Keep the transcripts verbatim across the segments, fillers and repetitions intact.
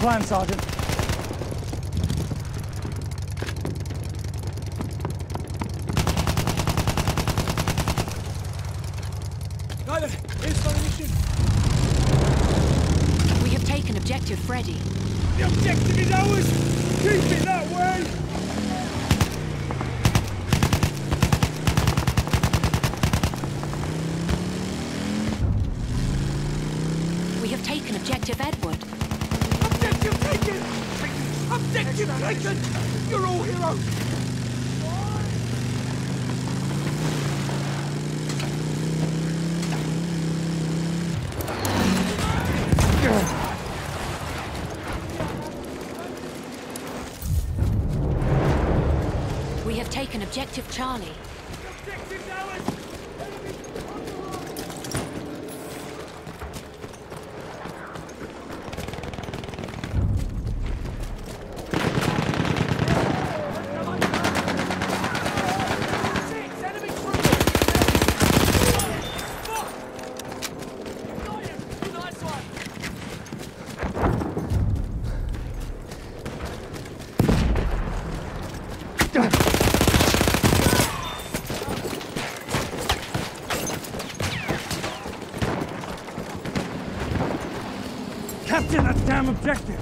plan, Sergeant. Ryder, here's my mission. We have taken objective Freddy. The objective is ours! Keep it that way! We have taken objective Edward. Objective taken! Objective taken! You're all heroes! We have taken objective Charlie. Objective's ours! Capture that damn objective!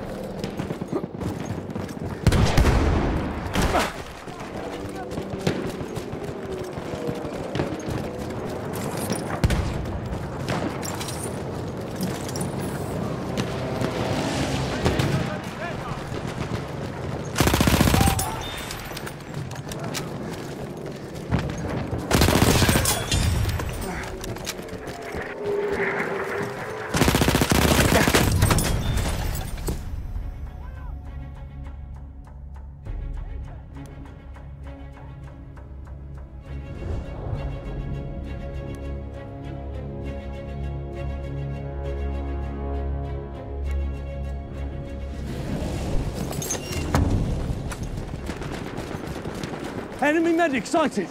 Enemy medic sighted!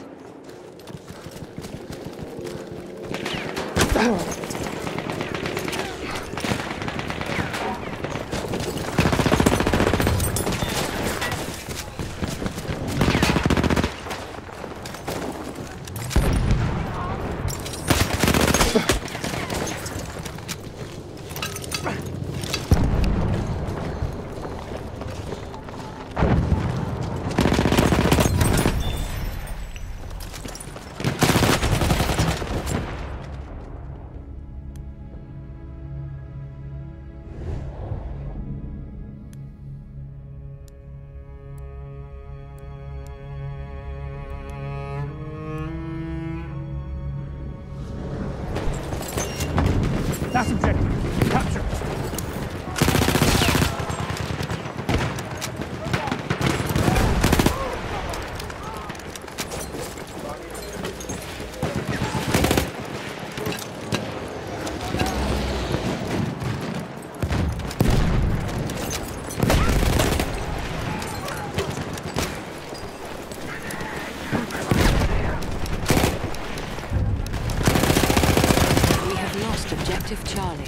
That's objective. Capture. Objective Charlie.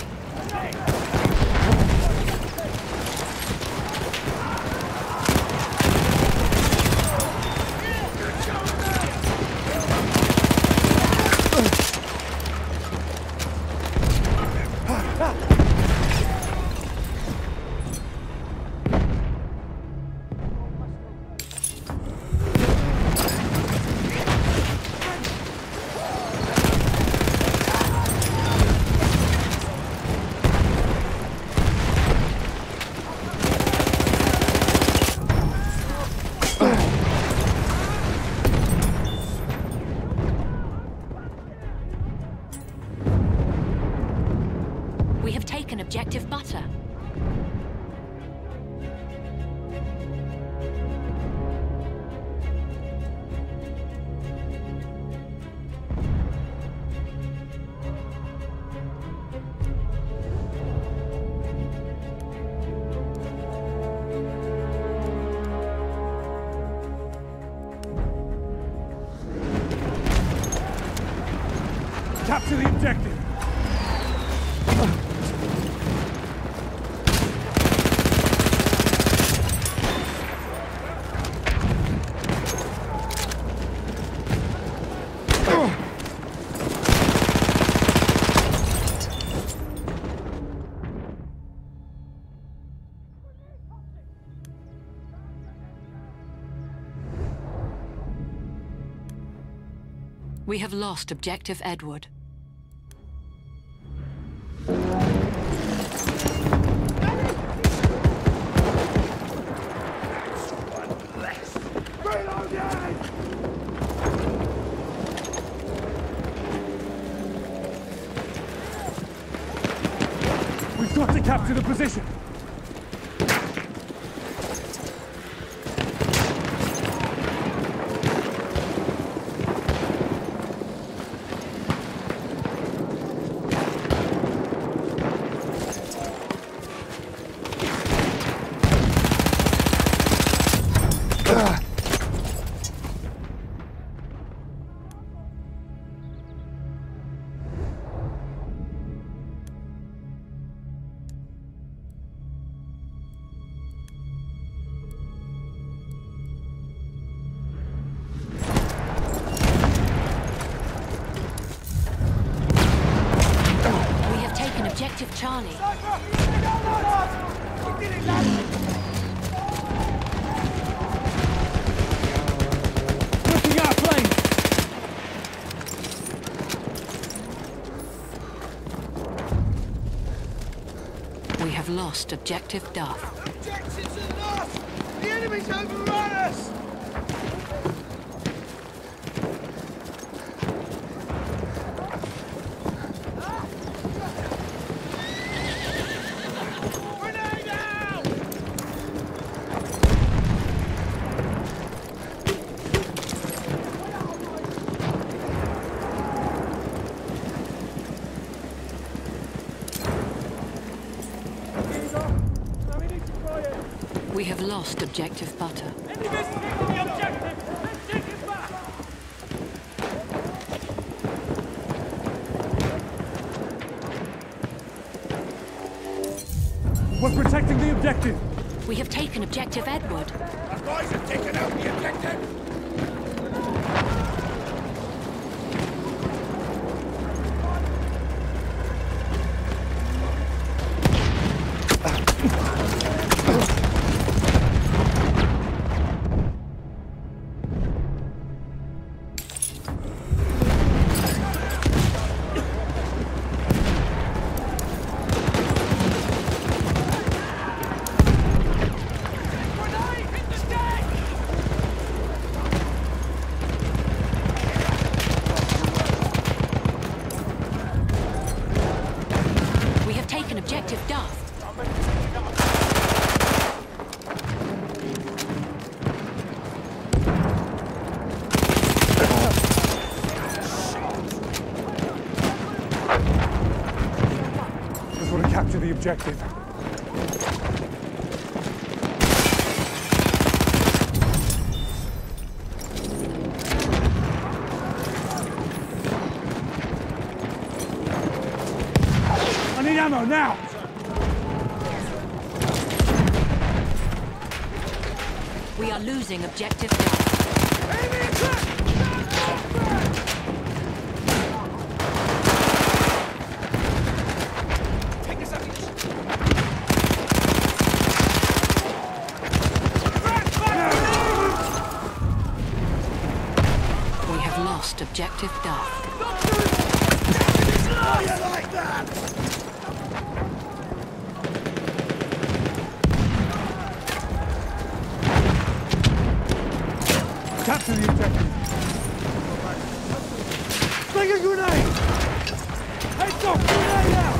We have taken objective Butter. Capture the objective! We have lost Objective Edward. We've got to capture the position. Objective Charlie. Looking our plane. We have lost Objective Duff. Objectives are lost! The enemy's overrun us! We have lost Objective Butter. Enemy's taking the objective! Let's take it back! We're protecting the objective. We have taken Objective Edward. Our guys have taken out the objective! Objective Duff. Just want to capture the objective. I need ammo now! We are losing Objective Duff. Enemy attack! Take this up. We have lost Objective Duff. Oh, you like that? Capture the objective. Sling a grenade! Heads up! Grenade out!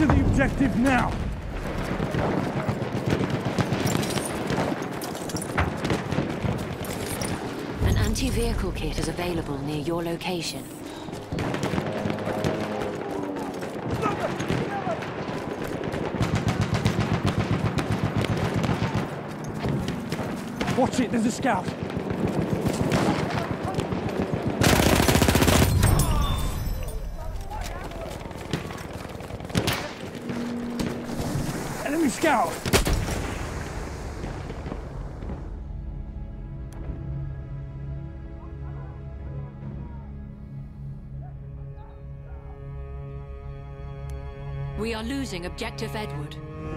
Capture the objective now! An anti-vehicle kit is available near your location. Watch it, there's a scout. Enemy scout! We are losing Objective Edward.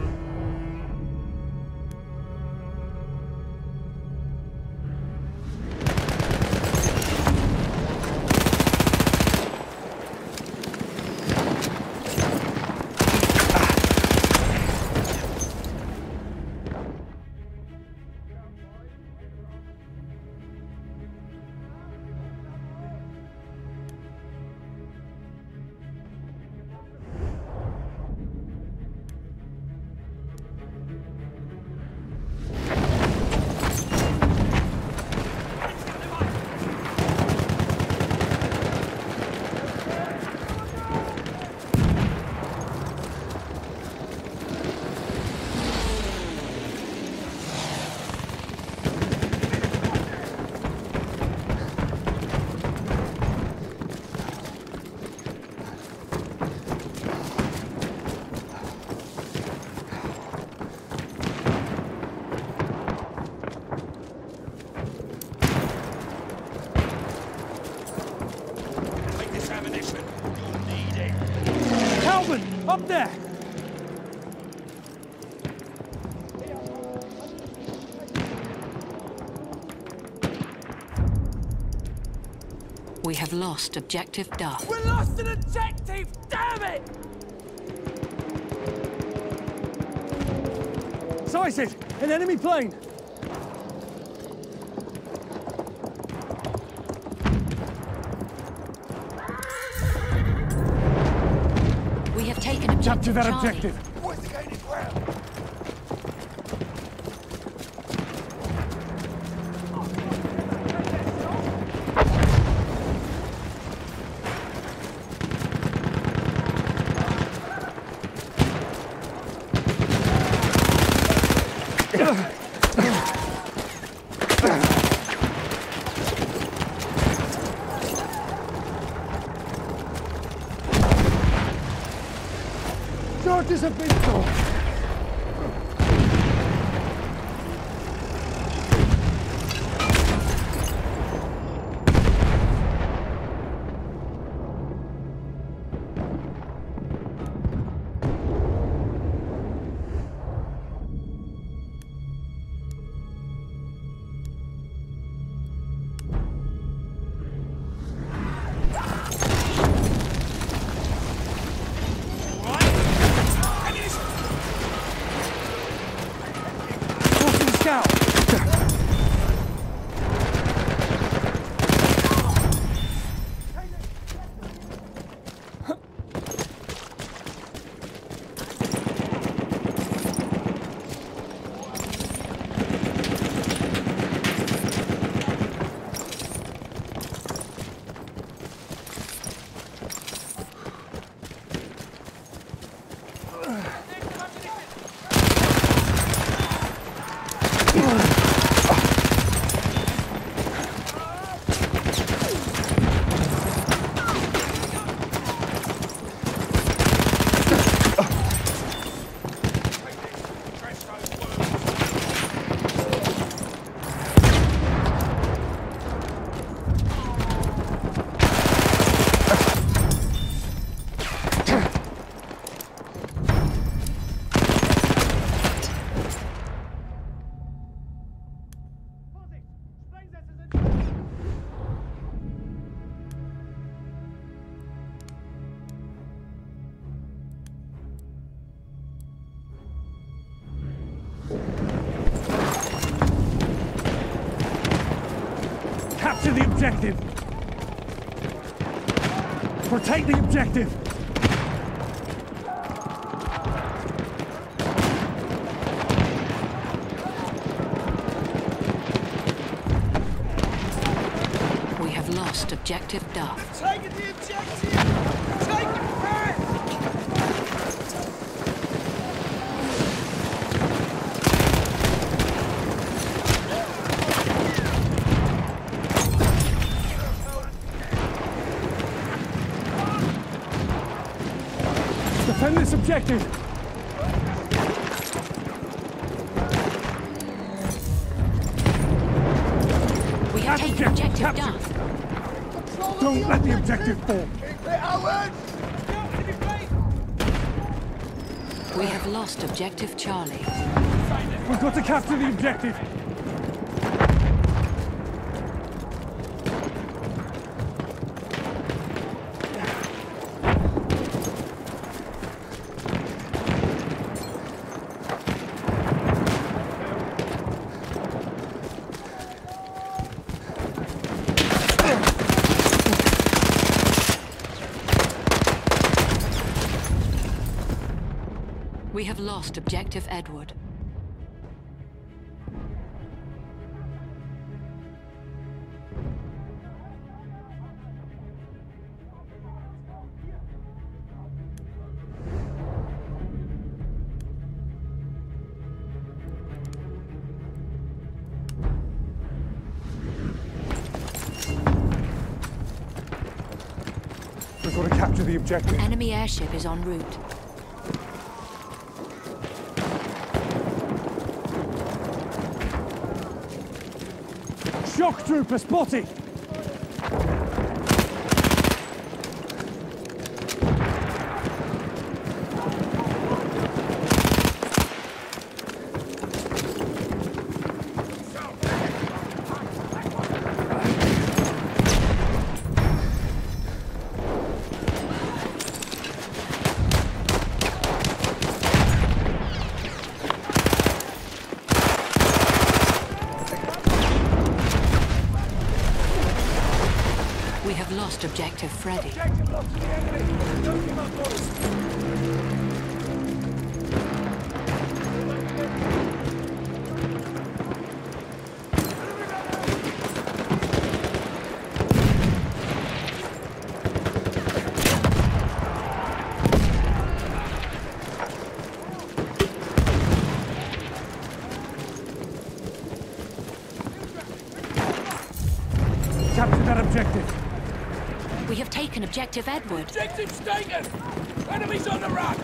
Up there! We have lost Objective Duff. We lost an objective! Damn it! Sighted! An enemy plane! We have taken Objective Capture that Charlie. objective! Where's the gaining ground? Charges have been caught! Scout! Capture the objective! Protect the objective! lost objective Duff. Taking the objective! Take it back! Defend this objective! We have That's taken objective captured. Duff. Don't let the objective fall! Keep it, Owen! We have lost objective Charlie. We've got to capture the objective! We have lost objective Edward. We've got to capture the objective. Enemy airship is en route. Shock trooper spotted! We have lost objective Freddy. Objective lost to the enemy! Don't give up, boys! Capture that objective! We have taken objective Edward. Objective's taken! Enemies on the run!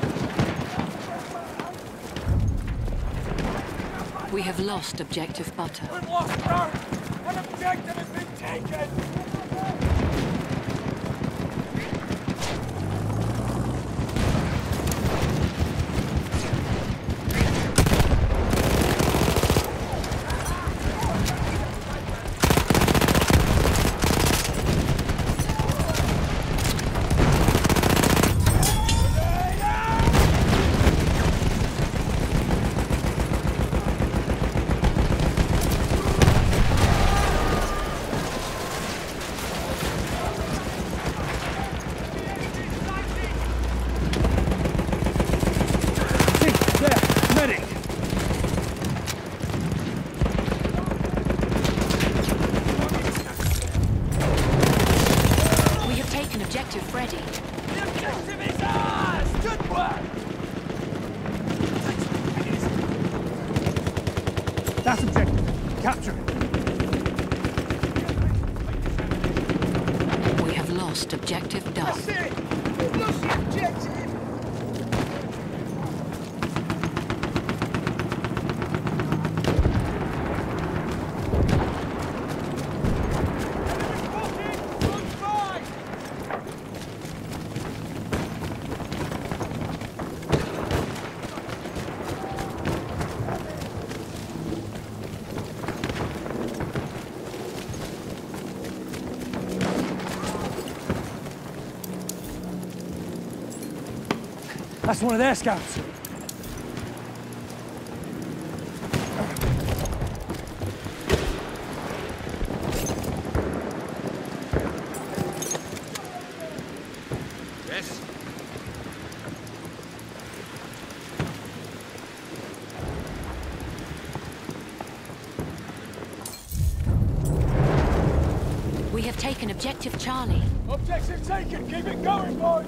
We have lost objective Butter. We've lost ground! An objective has been taken! Objective Freddy. The objective is ours! Good work! That's objective. Capture it. We have lost objective Duff. That's it! We've lost the objective! That's one of their scouts. Yes? We We have taken objective Charlie. Objective taken! Keep it going, boys!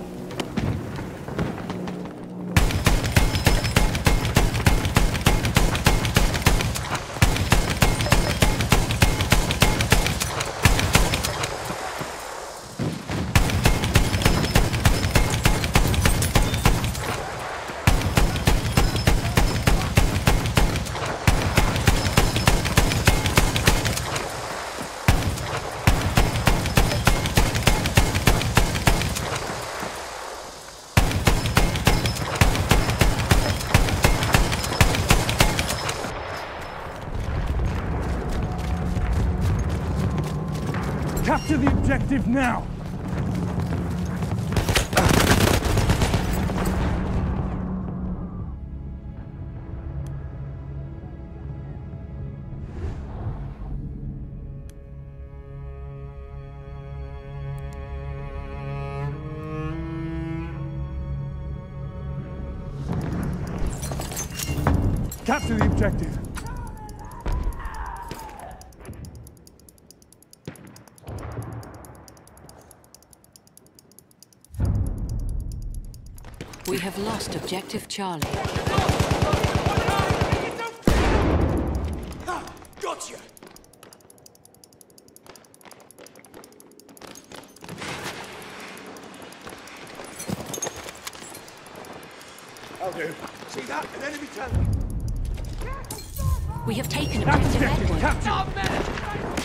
Capture the objective now! Capture the objective! We have lost objective Charlie. Ah, gotcha! I'll do. See that? An enemy tank! We have taken That's objective objective Edward. captured!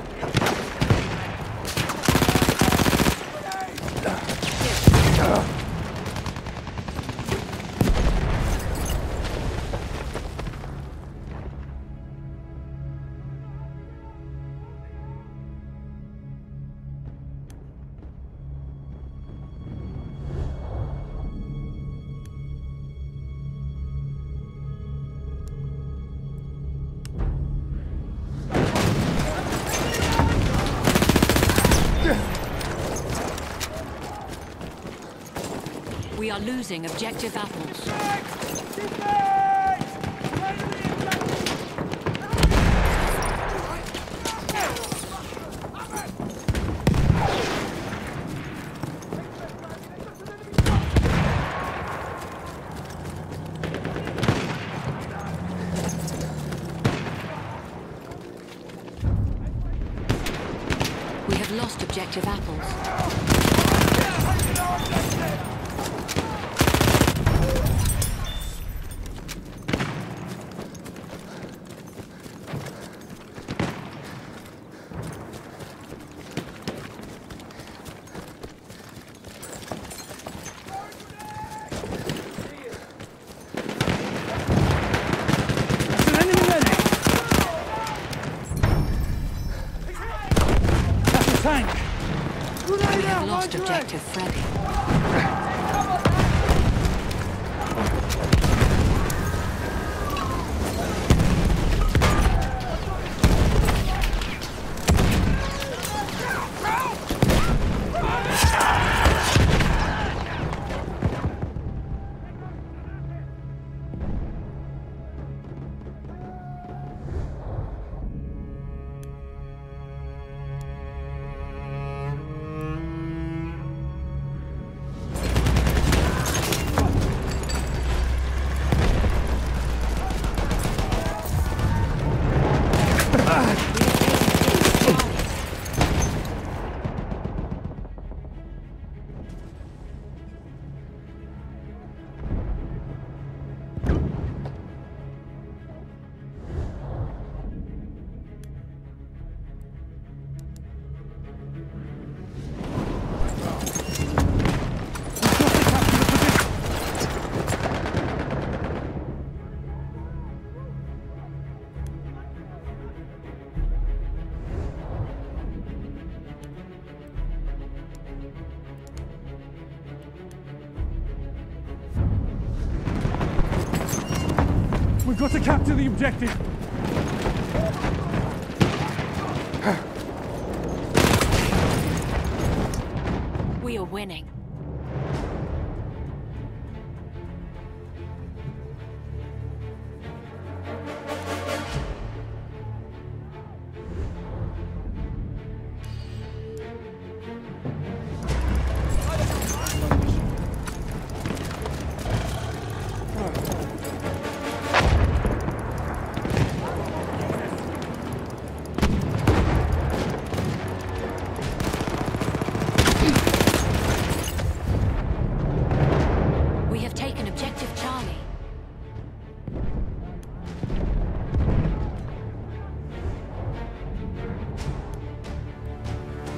We are losing objective apples. We have lost objective apples. Tank! We have lost objective Freddy. We've got to capture the objective! We are winning.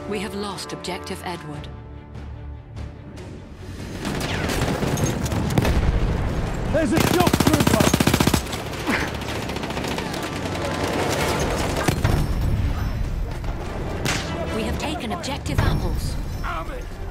We have lost objective Edward. There's a shock trooper! We have taken objective Apples. Army!